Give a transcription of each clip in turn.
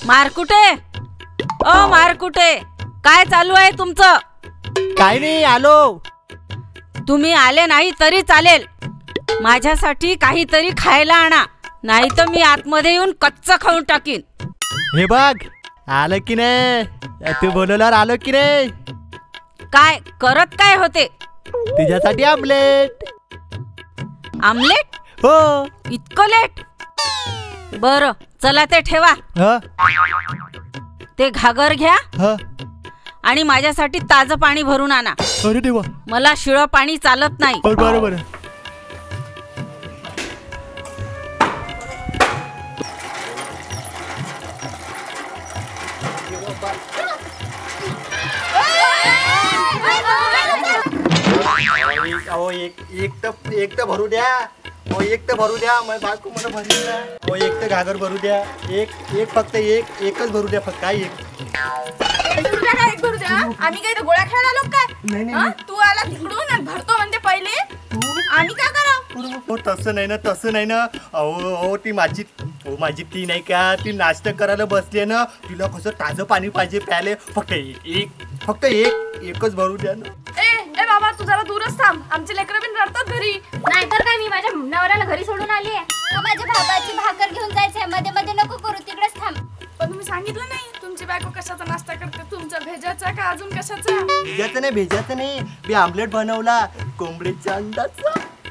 मारकुटे, ओ मारकुटे, काय चालू आहे तुमचं? काय नाही, आलो. तुम्ही आले नाही तरी चालेल. माझ्यासाठी काहीतरी खायला आणा, नाही तर मी आतमध्ये येऊन कच्च खाऊन टाकीन. हे बघ, आलं की नाही? तू बोलवल्यावर आलो की नाही? काय करत काय होते? तुझ्यासाठी आमलेट. आमलेट? हो. इतकं लेट? बरं चला ते ठेवा. ते घागर घ्या आणि माझ्यासाठी ताजं पाणी भरून आणा. अरे देवा, मला शिळं पाणी चालत नाही. बरोबर. एक तर भरू द्या. एक तर भरू द्या. मग बायको मला भरू द्या. एक तर घागर भरू द्या. एक फक्त एकच भरू द्या. फक्त काय एक भरू द्या. आम्ही काही गोळ्या खेळायला आलो काय? नाही. तू आला तिकडून आणि भरतो म्हणते पहिले. आम्ही काय करावं? तसं नाही ना. अहो ती माझी ती नाही का, ती नाश्ता करायला बसली ना. तिला कसं ताजं पाणी पाहिजे प्यायला. फक्त एकच भरू द्या ना. ए बाबा, तू जरा दूरच थांब. आमचे लेकरं बिन रडतात घरी. नाहीतर काय, मी माझ्या नवऱ्याला घरी सोडून आली आहे. माझ्या भावाची भाकर घेऊन जायचंय. मध्ये मध्ये नको करू, तिकडेच थांब. पण तुम्ही सांगितलं नाही तुमची बायको कशाचा नाश्ता करते. तुमच्या भेजाचा का अजून कशाचा? भेजाचं नाही. मी आमलेट बनवला कोंबडीच्या अंड्याचा.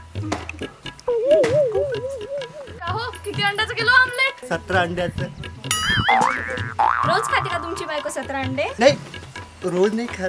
का हो, किती अंड्याचं किलो आमलेट? 17 अंड्याचं. रोज खाते का तुमची बायको 17 अंडे? नाही, रोज नाही खात.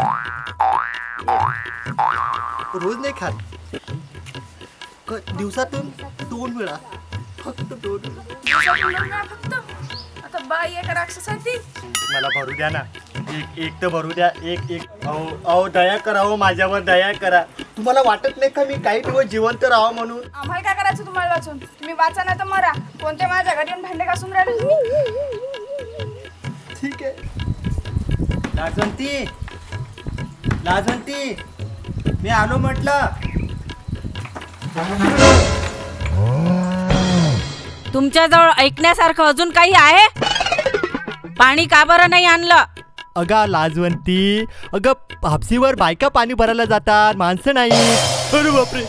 दिवसातून 2 वेळा. फक्त 2 वेळा. फक्त आता बाई एक राक्षस आहे ती. मला भरू द्या ना. एक तर भरू द्या. एक. अहो दया करा. हो माझ्यावर दया करा. तुम्हाला वाटत नाही का मी काही दिवस जिवंत राहावं म्हणून? आम्हाला काय करायचं तुम्हाला वाचून? तुम्ही वाचा नाही तर मरा. कोणते माझ्या घरी येऊन भांडे घासून राहिले तुम्ही? ठीक आहे. लाजवंती, मी आलो म्हटलं. तुमच्याजवळ ऐकण्यासारखं अजून काही आहे? पाणी का बरं नाही आणलं? अगा लाजवंती, अगं हापसीवर बायका पाणी भरायला जातात, माणसं नाही. अरे बापरे.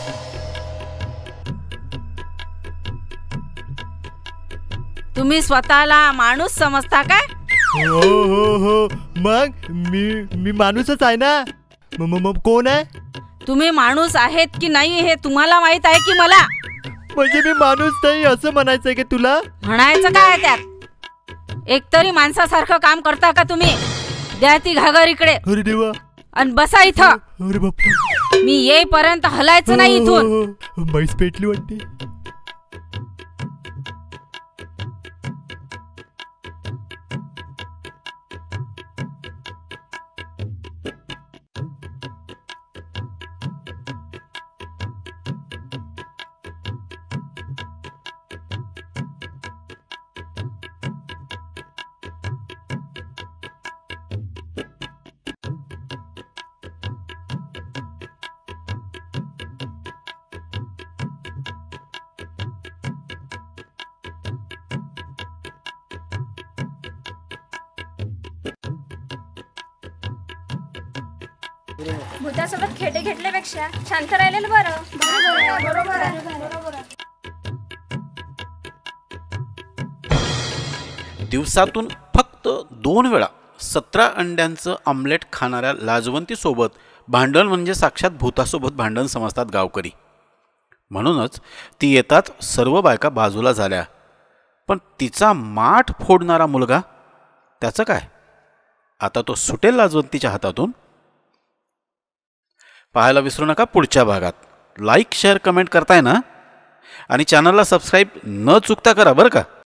तुम्ही स्वतःला माणूस समजता काय? हो. मग मी माणूसच आहे ना. मग कोण आहे? तुम्ही माणूस आहेत की नाही हे तुम्हाला माहित आहे की मला? म्हणजे मी माणूस नाही असं म्हणायचंय की तुला? म्हणायचं काय त्यात? एकतरी माणसासारखं काम करता का तुम्ही? द्या ती घागर इकडे. अरे देवा. आणि बसा इथं. अरे बापरे. मी येईपर्यंत हलायचं नाही इथून. म्हैस पेटली वाटते. भूतासोबत खेटे घेतल्यापेक्षा शांत राहिलेलं बरं. बरोबर. दिवसातून फक्त 2 वेळा 17 अंड्यांचं आमलेट खाणाऱ्या लाजवंतीसोबत भांडण म्हणजे साक्षात भूतासोबत भांडण समजतात गावकरी. म्हणूनच ती येताच सर्व बायका बाजूला झाल्या. पण तिचा माठ फोडणारा मुलगा, त्याचं काय? आता तो सुटेल लाजवंतीच्या हातातून. पाहायला विसरू नका पुढच्या भागात. लाईक शेअर कमेंट करताय ना? आणि चॅनलला सबस्क्राईब न चुकता करा बरं का.